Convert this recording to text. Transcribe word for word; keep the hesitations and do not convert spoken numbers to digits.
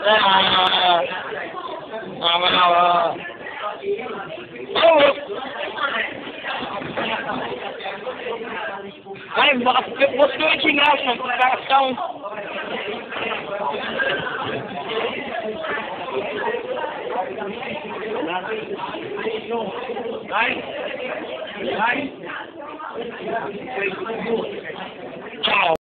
Ah, no, ma no. Oh! Ay, baka, what's going on? Baka sound. Guys, guys. Ciao.